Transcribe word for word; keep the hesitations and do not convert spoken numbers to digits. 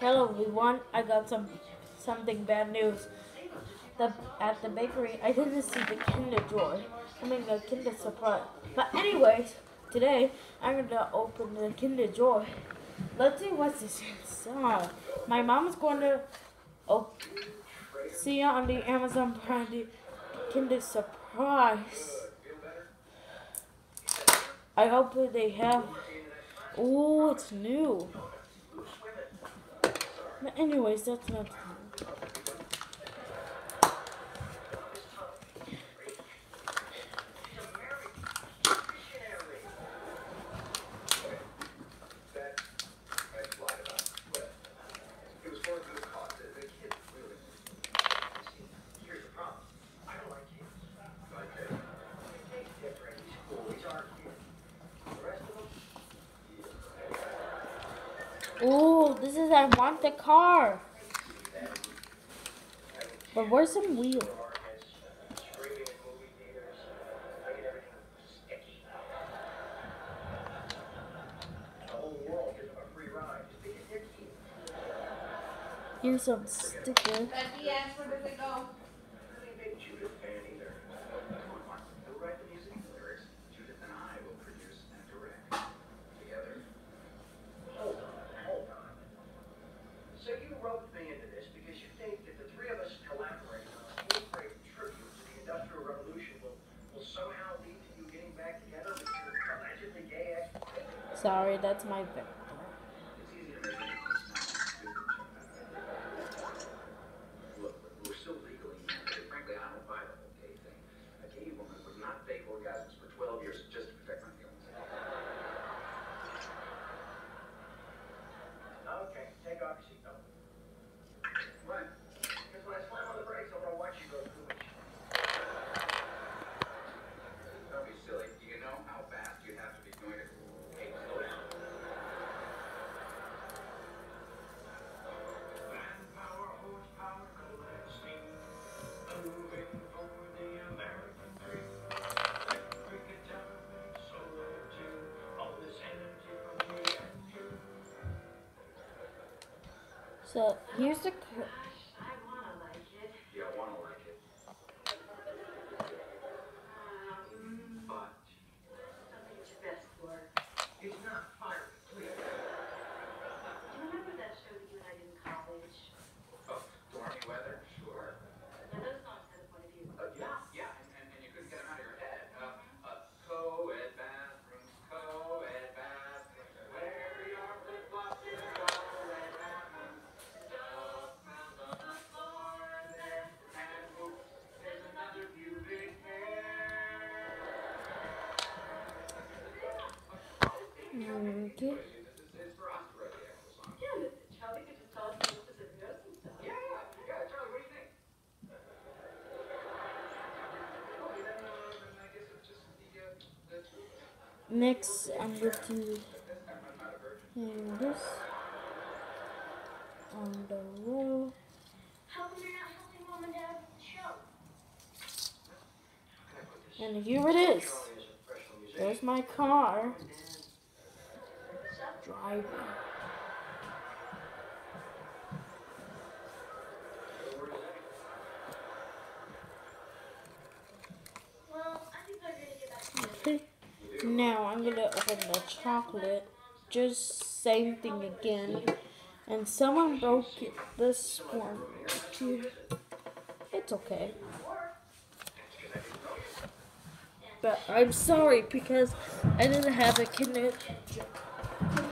Hello everyone, I got some something bad news. The, at the bakery, I didn't see the Kinder Joy. I mean the Kinder Surprise. But anyways, today I'm gonna open the Kinder Joy. Let's see what's this inside. My mom's going to oh, see it on the Amazon Prime the Kinder Surprise. I hope that they have. Oh, it's new. But anyways, that's not. Oh, this is I want the car. But where's some wheels? Here's some stickers. Sorry, that's my vector. Look, we're still legally married. Frankly, I don't buy the whole gay thing. A gay woman would not fake orgasms for twelve years just to protect my feelings. Okay, take off your seatbelt. Right. Because when I slam on the brakes, I want to watch you go through it. Don't be silly. Do you know how fast you have to be going to? Hey, slow down. So here's the. Yeah, I want to like it. Um, but something it's best for. It's not fire, please. Do you remember that show that you and I did in college? Oh, Stormy Weather? Sure. Now those songs had a point of view. Uh, yeah, yeah, and, and, and you couldn't get them out of your head. Uh, uh, co-ed bathrooms, co-ed bathrooms, where your flip-flops in co-ed bathrooms. Dust smells on the floor there, and whoops, there's another pubic hair. Okay. It's for us to write the actual song. Yeah, but Charlie could just tell us the specific notes and stuff. Yeah, yeah, yeah. Charlie, what do you think? Okay, then, uh, then I guess it's just the, uh, the two. Next, I'm going to I'm not a virgin. hang this on the row. How come you're not helping Mom and Dad with the show? And here it is. There's my car. Driving. Well, I think I'm gonna get back to Okay. Now I'm gonna open the chocolate. Just same thing again. And someone broke it, this one. It's okay. But I'm sorry because I didn't have a Kinder